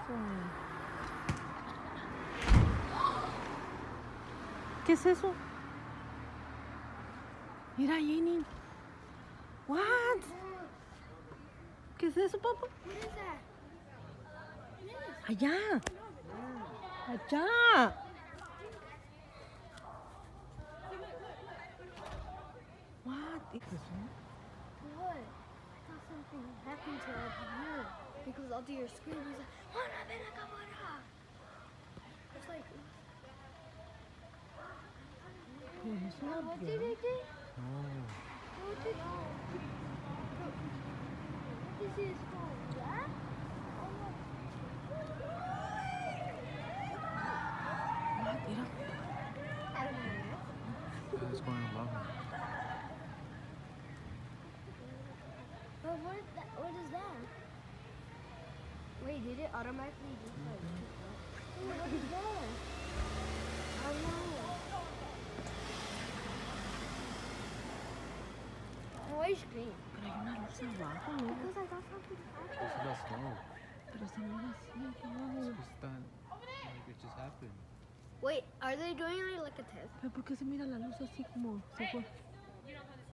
¿Qué es eso? Mira, Jenny. What? ¿Qué es eso, papá? Allá. Allá. What is this one? What? I thought something happened to you because all your scream was like, "Hola, ven acá, hola." It's like, what did it do? What did it do? What is this for? Yeah? What? Mira. I don't know. It's going along. But what is that? Wait, did it automatically just like... What is that? I don't know. Why you scream? Pero hay una luz abajo, ¿no? Because I got something This happening. is not snow. Pero se mira así, abajo. It's just that, like, it just happened. Wait, are they doing like a test? ¿Pero por qué se mira la luz así como se fue?